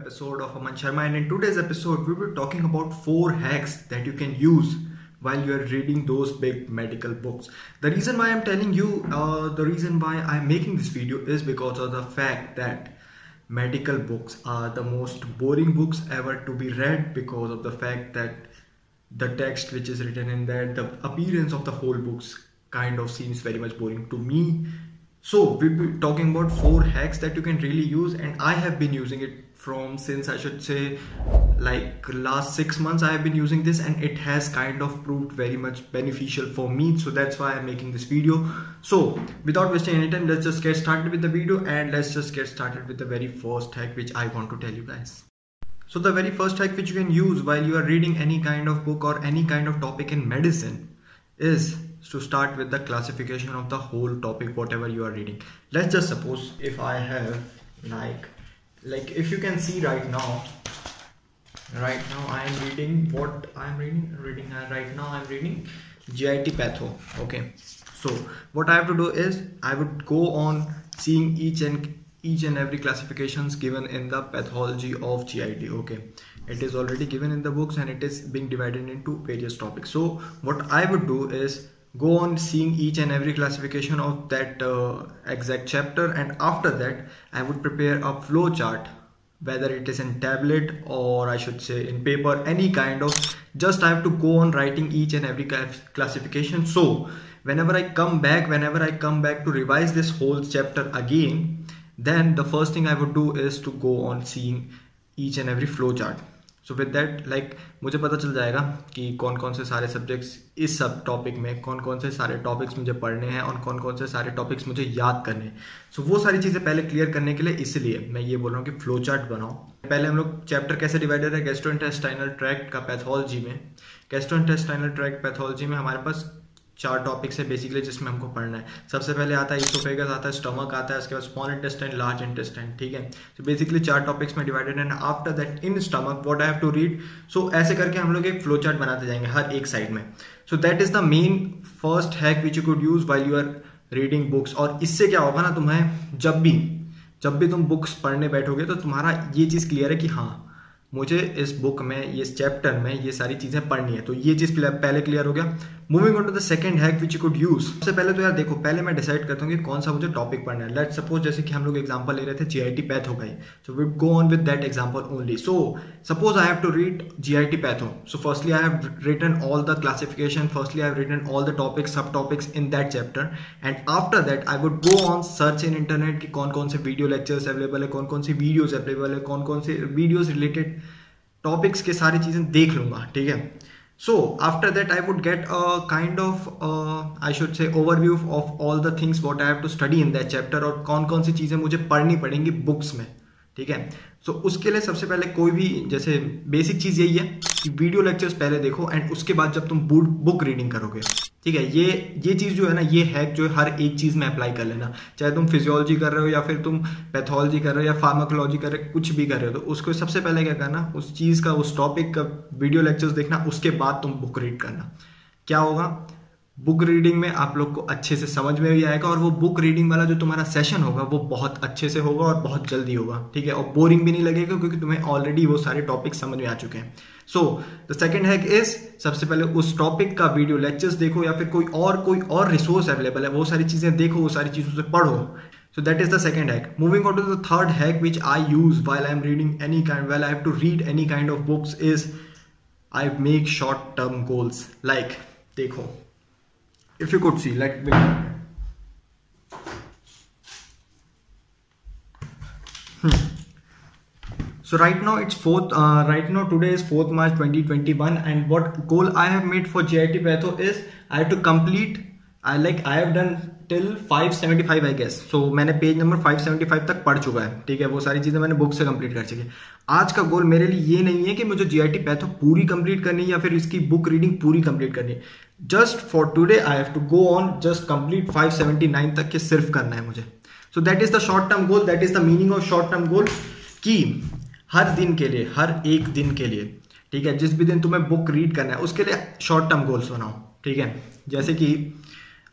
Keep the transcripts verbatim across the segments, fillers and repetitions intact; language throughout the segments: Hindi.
episode of Aman Sharma, and in today's episode we will be talking about four hacks that you can use while you are reading those big medical books. The reason why I'm telling you, uh, the reason why I'm making this video is because of the fact that medical books are the most boring books ever to be read, because of the fact that the text which is written in that, the appearance of the whole books kind of seems very much boring to me. So we'll be talking about four hacks that you can really use, and I have been using it from since I should say like last six months I have been using this, and it has kind of proved very much beneficial for me. So that's why I'm making this video. So without wasting any time, let's just get started with the video, and let's just get started with the very first hack which I want to tell you guys. So the very first hack which you can use while you are reading any kind of book or any kind of topic in medicine is to start with the classification of the whole topic, whatever you are reading. Let's just suppose if I have like like if you can see right now right now I am reading what I am reading reading uh, right now I'm reading G I T Patho. Okay, so what I have to do is I would go on seeing each and each and every classifications given in the pathology of G I T. Okay, it is already given in the books and it is being divided into various topics. So what I would do is go on seeing each and every classification of that uh, exact chapter, and after that I would prepare a flow chart, whether it is in tablet or I should say in paper, any kind of, just I have to go on writing each and every classification. So whenever I come back whenever I come back to revise this whole chapter again, then the first thing I would do is to go on seeing each and every flow chart. So with that, like मुझे पता चल जाएगा कि कौन कौन से सारे सब्जेक्ट्स इस सब टॉपिक में, कौन कौन से सारे टॉपिक्स मुझे पढ़ने हैं और कौन कौन से सारे टॉपिक्स मुझे याद करने हैं. सो so, वो सारी चीज़ें पहले क्लियर करने के लिए इसलिए मैं ये बोल रहा हूँ कि फ्लो चार्ट बनाओ. पहले हम लोग चैप्टर कैसे डिवाइडेड है गैस्ट्रोइंटेस्टाइनल ट्रैक्ट का पैथोलॉजी में. गैस्ट्रोइंटेस्टाइनल ट्रैक्ट पैथोलॉजी में हमारे पास चार टॉपिक्स है बेसिकली जिसमें हमको पढ़ना है. सबसे पहले आता है इसोफेगस, आता है स्टमक, आता है उसके बाद स्मॉल इंटेस्टाइन, लार्ज इंटेस्टाइन. ठीक है, सो बेसिकली चार टॉपिक्स में डिवाइडेड है. After that in stomach what I have to read. So ऐसे करके हम लोग एक फ्लो चार्ट बनाते जाएंगे हर एक साइड में. So that is the main first hack which you could use while you are reading books. और इससे क्या होगा ना, तुम्हें जब भी जब भी तुम बुक्स पढ़ने बैठोगे तो तुम्हारा ये चीज़ क्लियर है कि हाँ मुझे इस बुक में, ये चैप्टर में ये सारी चीज़ें पढ़नी है. तो ये चीज़ पहले क्लियर हो गया. Moving on to the second hack which you could use. सबसे पहले तो यार देखो, पहले मैं डिसाइड करता हूँ कि कौन सा मुझे टॉपिक पढ़ना है. लेट सपोज जैसे कि हम लोग एग्जांपल ले रहे थे जीआईटी पैथो का ही. So we go on with that example only. So suppose I have to read GIT patho. So firstly I have written all the classification, firstly I have written all the topics, sub topics in that chapter, and after that I would go on search in internet कि कौन कौन से वीडियो लेक्चर्स अवेलेबल है, कौन कौन सी वीडियोज अवेलेबल है, कौन कौन से वीडियोज रिलेटेड टॉपिक्स के सारी चीज़ें देख लूँगा. ठीक है, so after that I would get a kind of I should say overview of all the things what I have to study in that chapter, और कौन कौन सी चीज़ें मुझे पढ़नी पड़ेंगी बुक्स में. ठीक है, सो so, उसके लिए सबसे पहले कोई भी जैसे बेसिक चीज़ यही है कि वीडियो लेक्चर्स पहले देखो, एंड उसके बाद जब तुम बुक रीडिंग करोगे, ठीक है, ये ये चीज़ जो है ना, ये हैक जो है हर एक चीज़ में अप्लाई कर लेना. चाहे तुम फिजियोलॉजी कर रहे हो या फिर तुम पैथोलॉजी कर रहे हो या फार्माकोलॉजी कर रहे हो, कुछ भी कर रहे हो, तो उसको सबसे पहले क्या करना, उस चीज़ का, उस टॉपिक का वीडियो लेक्चर्स देखना, उसके बाद तुम बुक रीड करना. क्या होगा, बुक रीडिंग में आप लोग को अच्छे से समझ में भी आएगा, और वो बुक रीडिंग वाला जो तुम्हारा सेशन होगा वो बहुत अच्छे से होगा और बहुत जल्दी होगा. ठीक है, और बोरिंग भी नहीं लगेगा क्योंकि तुम्हें ऑलरेडी वो सारे टॉपिक समझ में आ चुके हैं. So the second hack is, सबसे पहले उस टॉपिक का वीडियो लेक्चर्स देखो, या फिर कोई और कोई और रिसोर्स अवेलेबल है वो सारी चीज़ें देखो, वो सारी चीज़ों से पढ़ो. So that is the second hack. Moving on to the third hack which I use while I am reading any kind, while I have to read any kind of books, is I make short term goals. Like देखो, if you could see, like hmm. So right now it's fourth. Uh, right now today is fourth March twenty twenty-one, and what goal I have made for G I T Patho is I have to complete. I like I have done till five seventy-five I guess. So मैंने पेज नंबर five seventy-five तक पढ़ चुका है. ठीक है, वो सारी चीज़ें मैंने बुक से कंप्लीट कर चुकी है. आज का गोल मेरे लिए ये नहीं है कि मुझे G I T Patho पूरी कंप्लीट करनी है या फिर इसकी बुक रीडिंग पूरी कंप्लीट करनी है. Just for today I have to go on just complete five seventy-nine तक के सिर्फ करना है मुझे. So that is the short term goal. That is the meaning of short term goal, कि हर दिन के लिए, हर एक दिन के लिए, ठीक है, जिस भी दिन तुम्हें बुक रीड करना है उसके लिए शॉर्ट टर्म गोल्स बनाओ. ठीक है, जैसे कि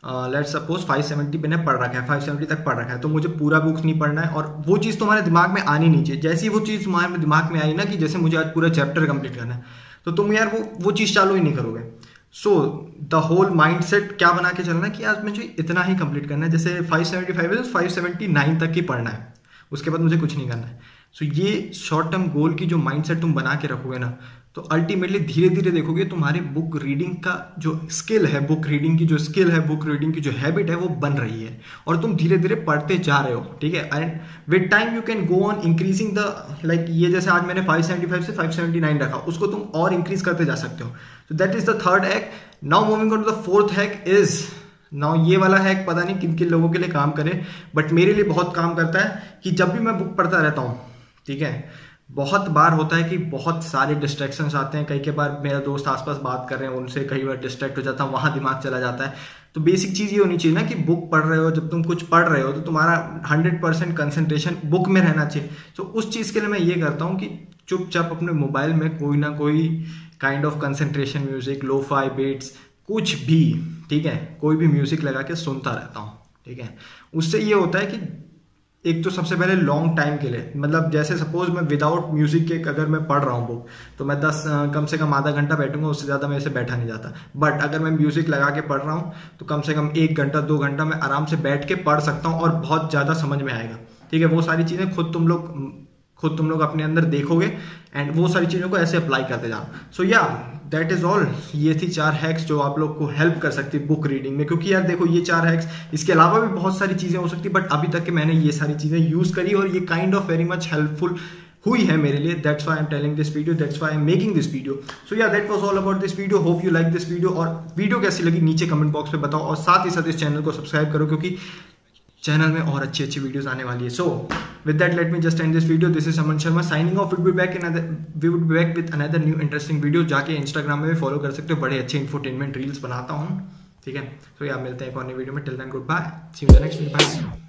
लेट्स सपोज फाइव सेवेंटी मैंने पढ़ रखा है, फाइव सेवेंटी तक पढ़ रखा है, तो मुझे पूरा बुक्स नहीं पढ़ना है और वो चीज़ तुम्हारे दिमाग में आनी नहीं चाहिए। जैसी वो चीज़ तुम्हारे दिमाग में आई ना कि जैसे मुझे आज पूरा चैप्टर कंप्लीट करना है, तो तुम यार वो वो चीज़ चालू ही नहीं करोगे। So the whole mindset क्या बना के चलना है कि आज मुझे इतना ही कंप्लीट करना है। जैसे फाइव सेवेंटी फाइव है तो फाइव सेवेंटी नाइन तक ही पढ़ना है, उसके बाद मुझे कुछ नहीं करना है। सो so, ये शॉर्ट टर्म गोल की जो माइंड सेट तुम बना के रखोगे ना, तो अल्टीमेटली धीरे धीरे देखोगे तुम्हारे बुक रीडिंग का जो स्किल है, बुक रीडिंग की जो स्किल है, बुक रीडिंग की जो हैबिट है वो बन रही है और तुम धीरे धीरे पढ़ते जा रहे हो, ठीक है। And with time you can go on increasing the like ये जैसे आज मैंने फाइव सेवेंटी फाइव से फाइव सेवेंटी नाइन रखा, उसको तुम और इंक्रीज करते जा सकते हो। तो that is the third hack. Now moving on to the fourth hack is, now ये वाला हैक पता नहीं किन किन लोगों के लिए काम करे, बट मेरे लिए बहुत काम करता है कि जब भी मैं बुक पढ़ता रहता हूँ, ठीक है, बहुत बार होता है कि बहुत सारे डिस्ट्रैक्शंस आते हैं। कई कई बार मेरा दोस्त आसपास बात कर रहे हैं, उनसे कई बार डिस्ट्रैक्ट हो जाता हूँ, वहाँ दिमाग चला जाता है। तो बेसिक चीज़ ये होनी चाहिए ना कि बुक पढ़ रहे हो, जब तुम कुछ पढ़ रहे हो तो तुम्हारा हंड्रेड परसेंट कंसंट्रेशन बुक में रहना चाहिए। तो उस चीज़ के लिए मैं ये करता हूँ कि चुपचाप अपने मोबाइल में कोई ना कोई kind of concentration music, lofi beats, कुछ भी, ठीक है, कोई भी म्यूजिक लगा के सुनता रहता हूँ, ठीक है। उससे ये होता है कि एक तो सबसे पहले लॉन्ग टाइम के लिए, मतलब जैसे सपोज मैं विदाउट म्यूजिक के अगर मैं पढ़ रहा हूँ बुक, तो मैं दस कम से कम आधा घंटा बैठूंगा, उससे ज़्यादा मेरे से बैठा नहीं जाता। बट अगर मैं म्यूजिक लगा के पढ़ रहा हूँ तो कम से कम एक घंटा दो घंटा मैं आराम से बैठ के पढ़ सकता हूँ और बहुत ज़्यादा समझ में आएगा, ठीक है। वो सारी चीज़ें खुद तुम लोग खुद तुम लोग अपने अंदर देखोगे एंड वो सारी चीज़ों को ऐसे अप्लाई करते जाओ। सो या दैट इज ऑल। ये थी चार हैक्स जो आप लोग को हेल्प कर सकती है बुक रीडिंग में, क्योंकि यार देखो ये चार हैक्स, इसके अलावा भी बहुत सारी चीज़ें हो सकती है, बट अभी तक के मैंने ये सारी चीज़ें यूज़ करी और ये kind of very much helpful हुई है मेरे लिए। That's why I am telling this video, that's why I am making this video. So yeah that was all about this video. Hope you like this video, और वीडियो कैसी लगी नीचे कमेंट बॉक्स में बताओ, और साथ ही साथ इस चैनल को सब्सक्राइब करो क्योंकि चैनल में और अच्छी अच्छी वीडियोस आने वाली है। So with that let me just end this video. This is Aman Sharma signing off. Will be back in we would be back with another new interesting video. जाके इंस्टाग्राम में भी फॉलो कर सकते हो, बड़े अच्छे इंफोटेनमेंट रील्स बनाता हूँ, ठीक है। तो यार मिलते हैं एक और नई वीडियो में। Till then goodbye, see you in the next video, bye.